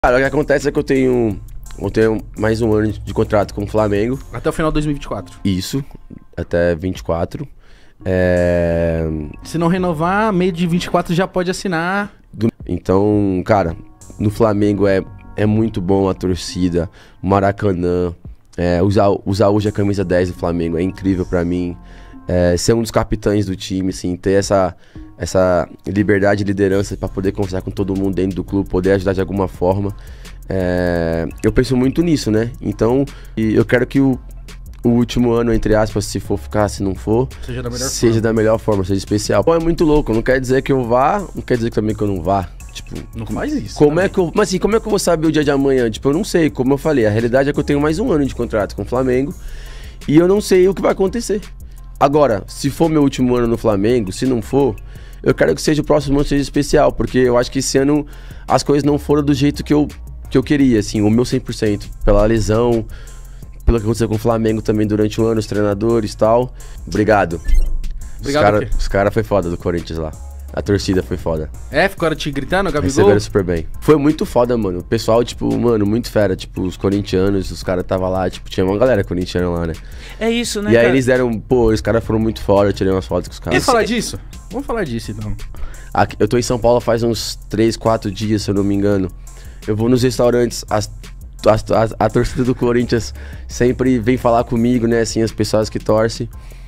Cara, o que acontece é que eu tenho mais um ano de contrato com o Flamengo. Até o final de 2024. Isso, até 24. Se não renovar, meio de 24 já pode assinar. Então, cara, no Flamengo é muito bom a torcida, o Maracanã, usar hoje a camisa 10 do Flamengo é incrível pra mim. Ser um dos capitães do time, assim, ter essa liberdade e liderança pra poder conversar com todo mundo dentro do clube, poder ajudar de alguma forma. Eu penso muito nisso, né? Então, eu quero que o último ano, entre aspas, se for ficar, se não for, seja da melhor forma, seja especial. Pô, é muito louco, não quer dizer que eu vá, não quer dizer também que eu não vá. Tipo, não faz isso. Mas assim, como é que eu vou saber o dia de amanhã? Tipo, eu não sei, como eu falei, a realidade é que eu tenho mais um ano de contrato com o Flamengo e eu não sei o que vai acontecer. Agora, se for meu último ano no Flamengo, se não for, eu quero que seja o próximo ano seja especial, porque eu acho que esse ano as coisas não foram do jeito que eu queria, assim, o meu 100%, pela lesão, pelo que aconteceu com o Flamengo também durante o ano, os treinadores e tal. Obrigado. Os cara foi foda do Corinthians lá. A torcida foi foda. Ficaram te gritando, Gabigol? Receberam super bem. Foi muito foda, mano. O pessoal, tipo, mano, muito fera. Tipo, os corintianos, os caras tava lá, tipo, tinha uma galera corintiana lá, né? É isso, né, E aí eles deram, pô, os caras foram muito foda, eu tirei umas fotos com os caras. Quer falar disso? Vamos falar disso, então. Aqui, eu tô em São Paulo faz uns 3, 4 dias, se eu não me engano. Eu vou nos restaurantes, a torcida do Corinthians sempre vem falar comigo, né, assim, as pessoas que torcem.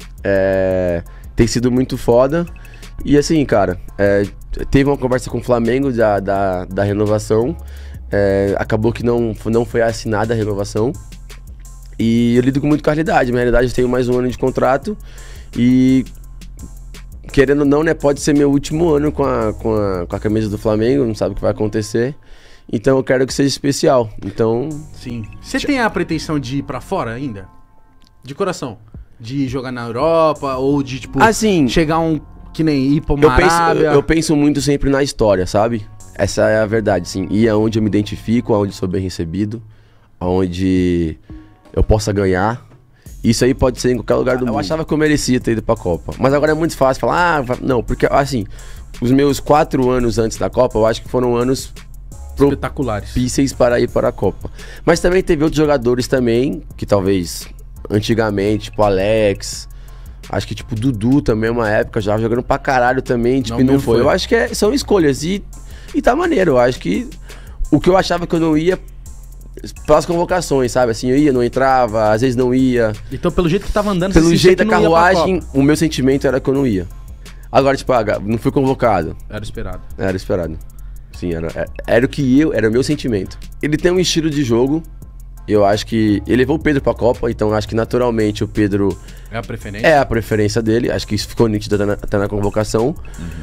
Tem sido muito foda. E assim, cara, teve uma conversa com o Flamengo da renovação. Acabou que não foi assinada a renovação. E eu lido com muita qualidade. Na realidade, eu tenho mais um ano de contrato. E querendo ou não, né, pode ser meu último ano com a camisa do Flamengo. Não sabe o que vai acontecer. Então eu quero que seja especial. Então. Sim. Você tem a pretensão de ir pra fora ainda? De coração? De jogar na Europa? Ou de, tipo, assim, chegar que nem ir pra uma Arábia? Eu penso muito sempre na história, sabe? Essa é a verdade, sim. Ir aonde eu me identifico, aonde sou bem recebido, aonde eu possa ganhar. Isso aí pode ser em qualquer lugar do mundo. Eu achava que eu merecia ter ido pra Copa. Mas agora é muito fácil falar, não, porque assim, os meus 4 anos antes da Copa, eu acho que foram anos espetaculares, propícios para ir para a Copa. Mas também teve outros jogadores também, que talvez antigamente, tipo Alex, acho que tipo Dudu também, uma época, já jogando pra caralho também, tipo, não foi. Eu acho que são escolhas e tá maneiro. Eu acho que o que eu achava que eu não ia, pelas convocações, sabe? Assim, eu ia, não entrava, às vezes não ia. Então, pelo jeito que tava andando, pelo jeito da carruagem, o meu sentimento era que eu não ia. Agora, tipo, não fui convocado. Era esperado. Era esperado. Sim, era o meu sentimento. Ele tem um estilo de jogo. Eu acho que ele levou o Pedro pra Copa, então acho que naturalmente o Pedro é a preferência. É a preferência dele, acho que isso ficou nítido até na convocação.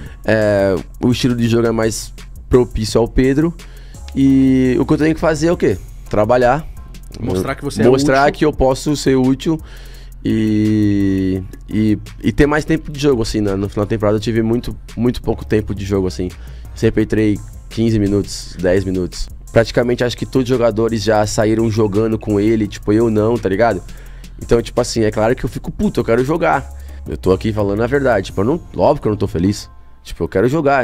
O estilo de jogo é mais propício ao Pedro. E o que eu tenho que fazer é o quê? Trabalhar. Mostrar que você mostrar útil. Que eu posso ser útil e ter mais tempo de jogo, assim, no final da temporada eu tive muito pouco tempo de jogo, assim. Sempre entrei 15 minutos, 10 minutos. Praticamente acho que todos os jogadores já saíram jogando com ele, tipo, eu não, tá ligado? Então, tipo assim, é claro que eu fico puto, eu quero jogar. Eu tô aqui falando a verdade, tipo, óbvio que eu não tô feliz. Tipo, eu quero jogar.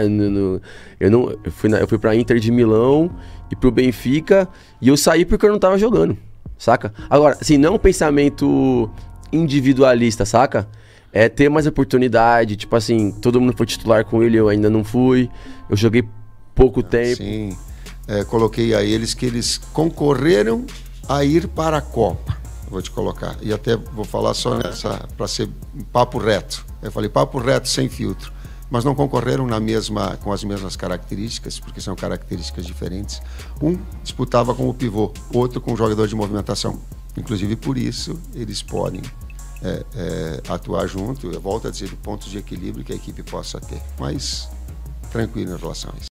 Eu fui pra Inter de Milão e pro Benfica e eu saí porque eu não tava jogando, saca? Agora, assim, não é um pensamento individualista, saca? É ter mais oportunidade, tipo assim, todo mundo foi titular com ele, eu ainda não fui. Eu joguei pouco tempo. Sim. Coloquei a eles que eles concorreram a ir para a Copa. Vou te colocar. E até vou falar só nessa, para ser papo reto. Eu falei papo reto, sem filtro. Mas não concorreram com as mesmas características, porque são características diferentes. Um disputava com o pivô, outro com o jogador de movimentação. Inclusive por isso eles podem atuar junto. Eu volto a dizer, pontos de equilíbrio que a equipe possa ter. Mas tranquilo em relação a isso.